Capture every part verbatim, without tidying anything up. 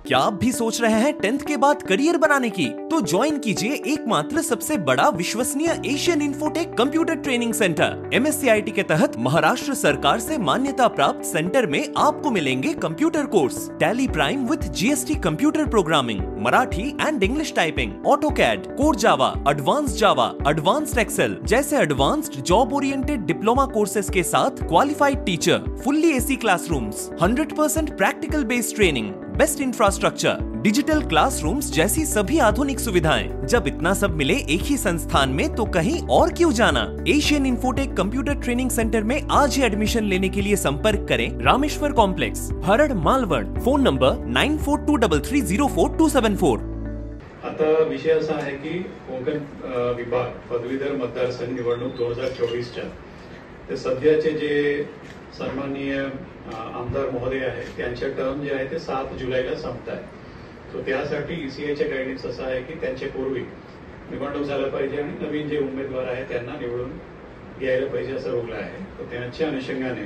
क्या आप भी सोच रहे हैं टेंथ के बाद करियर बनाने की? तो ज्वाइन कीजिए एकमात्र सबसे बड़ा विश्वसनीय Asian Infotech computer training centre. M S C I T के तहत महाराष्ट्र सरकार से मान्यता प्राप्त सेंटर में आपको मिलेंगे computer course, Tally prime with G S T computer programming, Marathi and English typing, auto CAD, core Java, advance Java, advanced Excel जैसे advanced job oriented diploma courses के साथ qualified teacher, fully AC classrooms, hundred percent practical based training, best infrastructure, digital classrooms जैसी सभी आधुनिक सुविधाएं। जब इतना सब मिले एक ही संस्थान में तो कहीं और क्यों जाना? Asian Infotech computer training centre में आज ही एडमिशन लेने के लिए संपर्क करें Rameshwar complex, Harad, Malwad. Phone number nine four two three three zero four two seven four. आता विषय असा आहे की कोकण विभाग पदवीधर मतदारसंघ निवडणूक दोन हजार चोवीसच्या ते सध्याचे जे सन्माननीय आमदार महोदय आहेत त्यांचे टर्म जे आहे ते सात जुलैला संपत आहे. सो त्यासाठी ईसीआयच्या गायडन्स असा आहे की त्यांच्या पूर्वी निवडणूक झाला पाहिजे आणि नवीन जे उमेदवार आहेत त्यांना निवडून घ्यायला पाहिजे असं रूल आहे. तर त्याच्या अनुषंगाने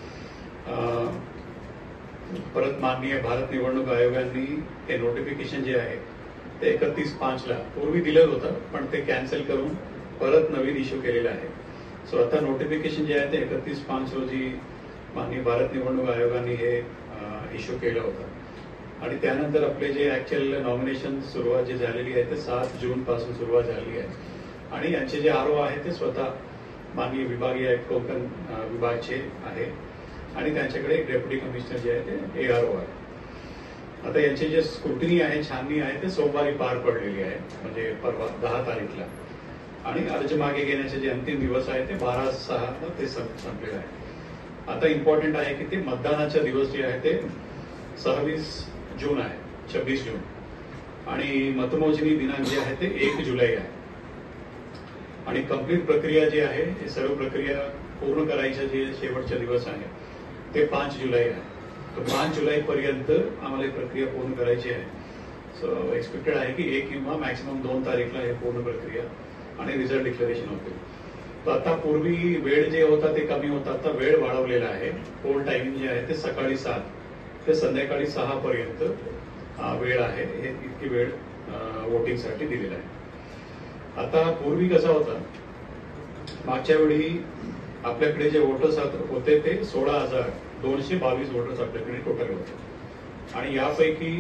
परत माननीय भारत निवडणूक आयोगाने हे नोटिफिकेशन जे आहे ते एकतीस पाचला पूर्वी दिलं होतं पण ते कॅन्सल करून परत नवीन इश्यू केलेलं आहे. सो आता नोटिफिकेशन जे आहे ते एकतीस पाच रोजी माननीय भारत निवडणूक आयोगाने हे इश्यू केलं होतं आणि त्यानंतर आपले जे ऍक्च्युअल नॉमिनेशन सुरुवात जी झालेली आहे ते सात जून पासून सुरुवात झालेली आहे आणि यांचे जे आर ओ आहे ते स्वतः माननीय विभागीय आयुक्त कोकण विभागचे आहे आणि त्यांच्याकडे एक डेप्युटी कमिशनर जे आहे ते ए आर ओ आहे. आता यांचे जे स्क्रुटिनी आहे, छाननी आहे ते सोमवारी पार पडलेली आहे, म्हणजे परवा दहा तारीखला, आणि अर्ज मागे घेण्याचे जे अंतिम दिवस आहे ते बारा सहा ते संपलेला आहे. आता इम्पॉर्टंट आहे की ते मतदानाचा दिवस जे आहे ते सव्वीस जून आहे, छब्बीस जून, आणि मतमोजणी दिनांक जे आहे ते एक जुलै आहे आणि कंप्लीट प्रक्रिया जी आहे हे सर्व प्रक्रिया पूर्ण करायचे जे शेवटचे दिवस आहे ते पाच जुलै आहे. तर पाच जुलै पर्यंत आम्हाला प्रक्रिया पूर्ण करायची आहे. सो एक्सपेक्टेड आहे की एक किंवा मॅक्सिमम दोन तारीखला हे पूर्ण प्रक्रिया आणि रिझल्ट डिक्लेरेशन होते. तर आता पूर्वी वेळ जे होता ते कमी होता, आता वेळ वाढवलेला आहे. पोल टायमिंग जे आहे ते सकाळी सात ते संध्याकाळी सहा पर्यंत वेळ आहे. हे इतकी वेळ वोटिंगसाठी दिलेला आहे. आता पूर्वी कसा होता, मागच्या वेळी आपल्याकडे जे वोटर्स होते ते सोळा हजार दोनशे बावीस वोटर्स आपल्याकडे टोटल होते आणि यापैकी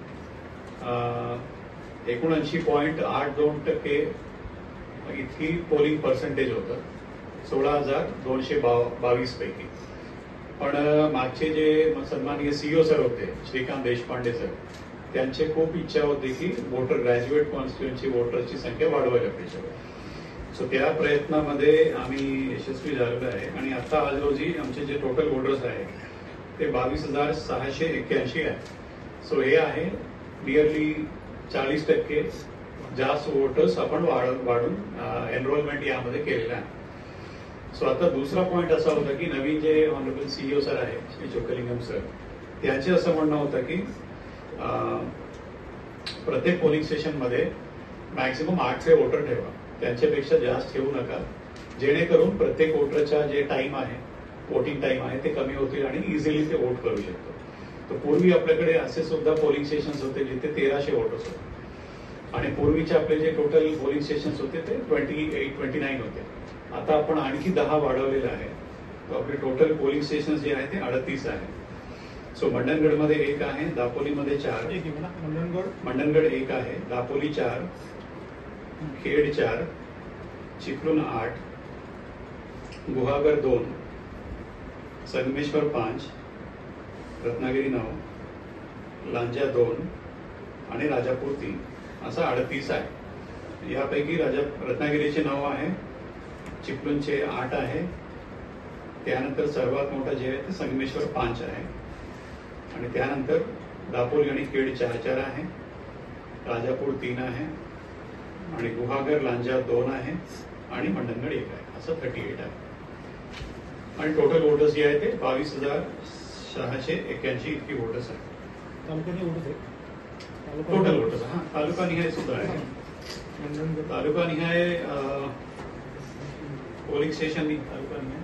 एकोणऐंशी पॉईंट आठ दोन टक्के इतकी पोलिंग पर्सेंटेज होतं सोळा हजार दोनशे बावीस पैकी. पण मागचे जे सन्माननीय सीईओ सर होते श्रीकांत देशपांडे सर, त्यांची खूप इच्छा होती की वोटर ग्रॅज्युएट कॉन्स्टिट्युएन्सी वोटरची संख्या वाढवायला पाहिजे. सो त्या प्रयत्नामध्ये आम्ही यशस्वी झालेलो आहे आणि आता आज रोजी आमचे जे टोटल वोटर्स आहेत ते बावीस हजार सहाशे एक्क्याऐंशी आहे. सो हे आहे नियरली चाळीस टक्के जास्त वोटर्स आपण वाढून एनरोलमेंट यामध्ये केलेलं आहे. सो आता दुसरा पॉईंट असा होता की नवीन जे ऑनरेबल सीईओ सर आहे श्री चोक्कलिंगम सर, त्यांचे असं म्हणणं होतं की प्रत्येक पोलिंग स्टेशन मध्ये मॅक्सिमम आठशे वोटर ठेवा, त्यांच्यापेक्षा जास्त ठेवू नका, जेणेकरून प्रत्येक वोटरचा जे टाइम आहे, वोटिंग टाइम आहे ते कमी होतील आणि इझिली ते वोट करू शकतो. तर पूर्वी आपल्याकडे असे सुद्धा पोलिंग स्टेशन होते जिथे तेराशे वोटर्स होते आणि पूर्वीचे आपले जे टोटल पोलिंग स्टेशन होते ते ट्वेंटी एट ट्वेंटी नाईन होते. आता आपण आणखी दहा वाढवलेलं आहे. तर आपले टोटल पोलिंग स्टेशन जे आहे ते अडतीस आहे. सो मंडणगडमध्ये एक आहे, दापोलीमध्ये चार, मंडणगड मंडणगड एक आहे, दापोली चार, खेड चार, चिपळूण आठ, गुहागर दोन, संगमेश्वर पाच, रत्नागिरी नऊ, लांजा दोन आणि राजापूर तीन, असा अडतीस आहे. यापैकी राजा रत्नागिरीचे नऊ आहे, चिपळूणचे आठ आहे, त्यानंतर सर्वात मोठा जे आहे ते संगमेश्वर पाच आहे आणि त्यानंतर दापोली आणि खेड चार चार आहे, राजापूर तीन आहे आणि गुहागर लांजा दोन आहे आणि मंडणगड एक आहे, असं थर्टी एट आहे. आणि टोटल वोटर्स जे आहे ते बावीस हजार सहाशे एक्क्याऐंशी इतकी वोटर्स आहेत. टोटल वोटर्स हा तालुका निहाय सुद्धा आहे. तालुका निहाय पोलिंग स्टेशन तालुका निहाय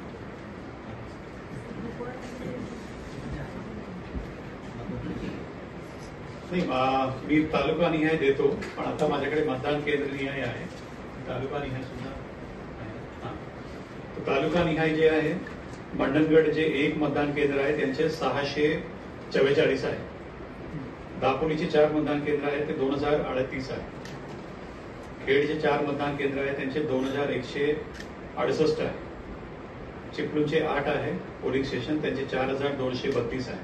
नाही, मी तालुका निहाय देतो, पण आता माझ्याकडे मतदान केंद्र निहाय आहे, तालुका निहाय सुद्धा आहे. तर तालुका निहाय जे आहे, मंडणगड जे एक मतदान केंद्र आहे त्यांचे सहाशे चव्वेचाळीस आहे. दापोलीचे चार मतदान केंद्र आहे ते दोन हजार अडतीस आहे. खेडचे चार मतदान केंद्र आहे त्यांचे दोन हजार एकशे अडुसष्ट आहे. चिपळूणचे आठ आहे पोलिंग स्टेशन, त्यांचे चार हजार दोनशे बत्तीस आहे.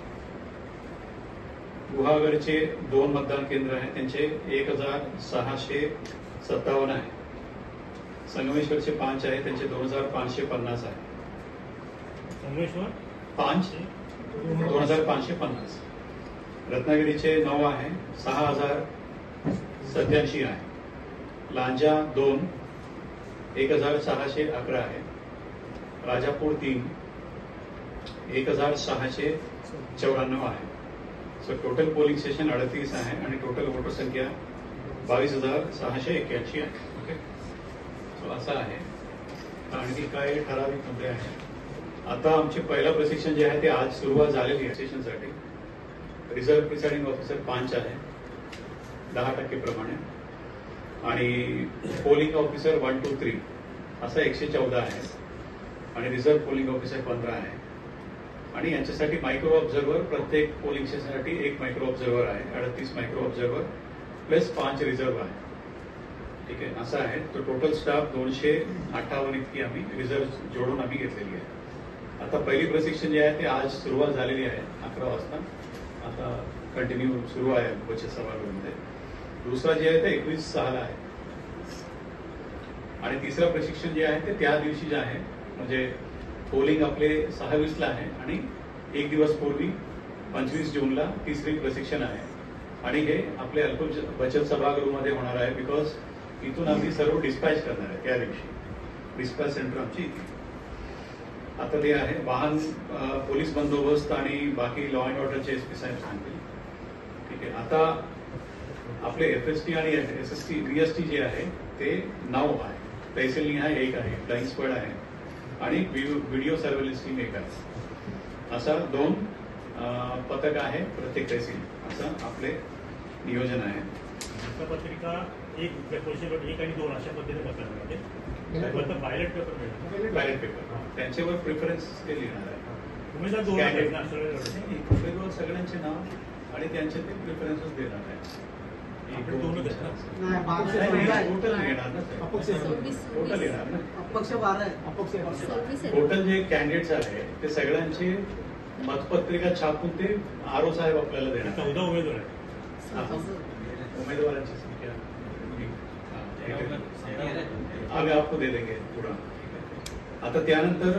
गुहागरचे दोन मतदान केंद्र आहे त्यांचे एक हजार सहाशे सत्तावन्न आहे. संगमेश्वरचे पाच आहे त्यांचे दोन हजार पाचशे पन्नास आहे. संगमेश्वर पाच दोन हजार पाचशे पन्नास. रत्नागिरीचे नऊ आहे सहा हजार सत्याऐंशी आहे. लांजा दोन एक हजार सहाशे अकरा आहे. राजापूर तीन एक हजार सहाशे चौऱ्याण्णव आहे. सो टोटल पोलिंग स्टेशन अडतीस आहे आणि टोटल वोटर संख्या बावीस हजार सहाशे एक्क्याऐंशी आहे. ओके, सो असं आहे. आणखी काय ठराविक मुद्दे आहेत. आता आमचे पहिलं प्रशिक्षण जे आहे ते आज सुरुवात झालेली आहे स्टेशनसाठी. रिझर्व्ह प्रिसाइडिंग ऑफिसर पाच आहे दहा टक्के प्रमाणे, आणि polling officer one two three असं एकशे चौदा आहे, आणि रिझर्व्ह पोलिंग ऑफिसर पंधरा आहे. आणि यांच्यासाठी मायक्रो ऑब्झर्व्हर प्रत्येक पोलिंग स्टेशनसाठी एक मायक्रो ऑब्झर्व्हर आहे. अडतीस मायक्रो ऑब्झर्व्हर प्लस पाच रिझर्व्ह आहे. ठीक आहे, असं आहे. तो टोटल स्टाफ दोनशे अठ्ठावन्न इतकी आम्ही रिझर्व्ह जोडून आम्ही घेतलेली आहे. आता पहिली प्रशिक्षण जे आहे ते आज सुरुवात झालेली आहे अकरा वाजता. आता कंटिन्यू सुरू आहे बचत सभागृहामध्ये. दुसरा जे आहे ते एकवीस सहाला आहे, आणि तिसरं प्रशिक्षण जे आहे ते त्या दिवशी जे आहे, म्हणजे पोलिंग आपले सहावीस ला आहे आणि एक दिवस पूर्वी पंचवीस जूनला तिसरी प्रशिक्षण आहे. आणि हे आपले अल्प बचत सभागृहामध्ये होणार आहे, बिकॉज इथून आम्ही सर्व डिस्पॅच करणार आहे त्या दिवशी. डिस्पॅच सेंटर आमची इथे. आता ते आहे वाहन पोलीस बंदोबस्त आणि बाकी लॉ अँड ऑर्डरचे एस पी साहेब सांगतील. ठीक आहे, आता आपले एफ एस टी आणि S S T B S T जे आहे ते नऊ आहे. तहसील निहाय एक आहे, फ्लाइंग स्क्वॉड आहे, आणि व्हिडिओ सर्व्हेलन्स टीम एक आहे. असा दोन पथक आहे प्रत्येक तहसील. असं आपले नियोजन आहे. पत्रिका एक एक आणि दोन अशा पद्धतीने पत्रक बायलेट पेपर बॅलेट पेपर त्यांच्यावर प्रिफरन्स ते लिहिणार आहे. उमेदवार उमेदवार सगळ्यांचे नाव आणि त्यांचे ते प्रिफरन्सेस देणार आहे. टोटल येणार ना, टोटल येणार ना. टोटल जे कॅन्डिडेट्स आहे ते सगळ्यांचे मतपत्रिका छापून ते आर ओ साहेब आपल्याला देणार. चौदा उमेदवार आहे. उमेदवारांची संख्या आम्ही आपको दे देंगे पुढं. आता त्यानंतर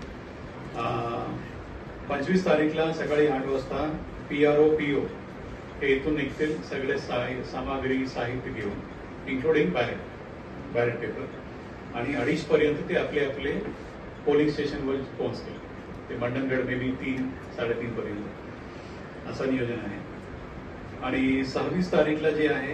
पंचवीस तारीखला सकाळी आठ वाजता P R O P O हे इथून निघतील सगळे सामग्री साहित्य घेऊन, इन्क्लुडिंग बॅलेट बॅलेट पेपर, आणि अडीच पर्यंत ते आपले आपले पोलिंग स्टेशनवर पोहोचतील. ते मंडणगड मे बी तीन साडेतीन पर्यंत असं नियोजन आहे. आणि सव्वीस तारीखला जे आहे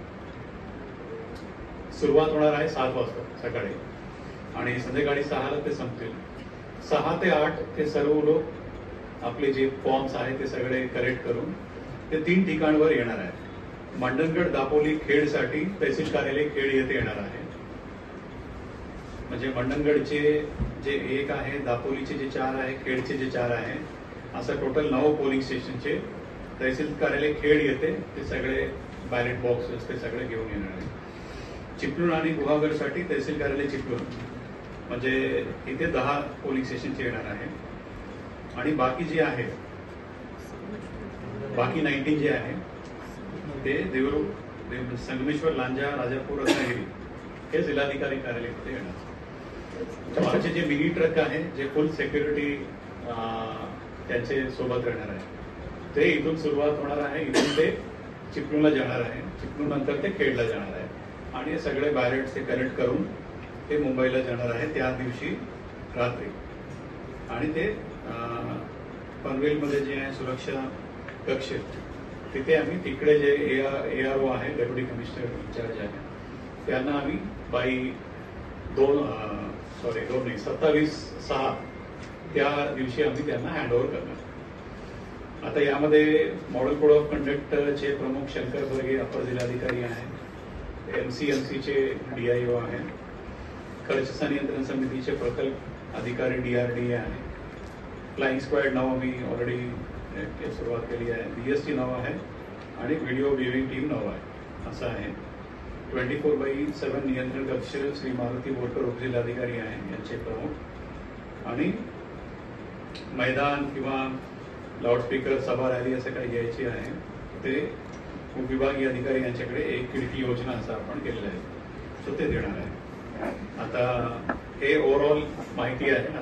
सुरुवात होणार आहे सात वाजता सकाळी, आणि संध्याकाळी सहाला ते संपतील. सहा ते आठ ते सर्व लोक आपले जे फॉर्म्स आहेत ते सगळे कलेक्ट करून ते तीन ठिकाणवर येणार आहे. मंडणगड, दापोली, खेडसाठी तहसील कार्यालय खेड येथे येणार आहे. म्हणजे मंडणगडचे जे एक आहे, दापोलीचे जे चार आहे, खेडचे जे चार आहे, असं टोटल नऊ पोलिंग स्टेशनचे तहसील कार्यालय खेड येते ते सगळे बॅलेट बॉक्स ते सगळे घेऊन येणार आहे. चिपळूण आणि गुहागरसाठी तहसील कार्यालय चिपळूण, म्हणजे इथे दहा पोलिंग स्टेशनचे येणार आहे. आणि बाकी जे आहे बाकी नाईन्टीन जे आहे ते देवरुख, संगमेश्वर, लांजा, राजापूर, रत्नागिरी हे जिल्हाधिकारी कार्यालय तिथे येणार. आमचे जे मिनी ट्रक आहे जे फुल सेक्युरिटी त्यांचे सोबत राहणार आहे ते इथून सुरुवात होणार आहे. इथून ते चिपळूणला जाणार आहे, चिपळूण नंतर ते खेडला जाणार आहे, आणि सगळे बॅलेट ते कलेक्ट करून ते मुंबईला जाणार आहे त्या दिवशी रात्री. आणि ते पनवेलमध्ये जे आहे सुरक्षा कक्ष तिथे आम्ही तिकडे जे ए आर ओ आहे, डेप्युटी कमिशनर इन्चार्ज आहे, त्यांना आम्ही बाई दोन सॉरी दोन नाही सत्तावीस सहा त्या दिवशी आम्ही त्यांना हँड ओव्हर करणार. आता आता यामध्ये मॉडेल कोड ऑफ कंडक्टचे प्रमुख शंकर बर्गे अपर जिल्हाधिकारी आहेत, एमसीएमसीचे डीआयओ आहेत, खर्च संनियंत्रण समितीचे प्रकल्प अधिकारी डीआरडीए आहे, फ्लाइंग स्क्वॉड नाव आम्ही ऑलरेडी सुरुवात केली आहे, बीएसटी नाव आहे आणि व्हिडिओ व्ह्यूइंग टीम नाव आहे असं आहे. ट्वेंटी फोर बाय सेवन नियंत्रण कक्ष श्री मारुती बोरकर उपजिल्हाधिकारी आहे यांचे प्रमुख, आणि मैदान किंवा लाऊडस्पीकर सभा रॅली असं काही घ्यायची आहे ते उपविभागीय अधिकारी यांच्याकडे एक खिडकी योजना असं आपण केलेलं आहे, सो ते देणार आहे. आता हे ओव्हरऑल माहिती आहे.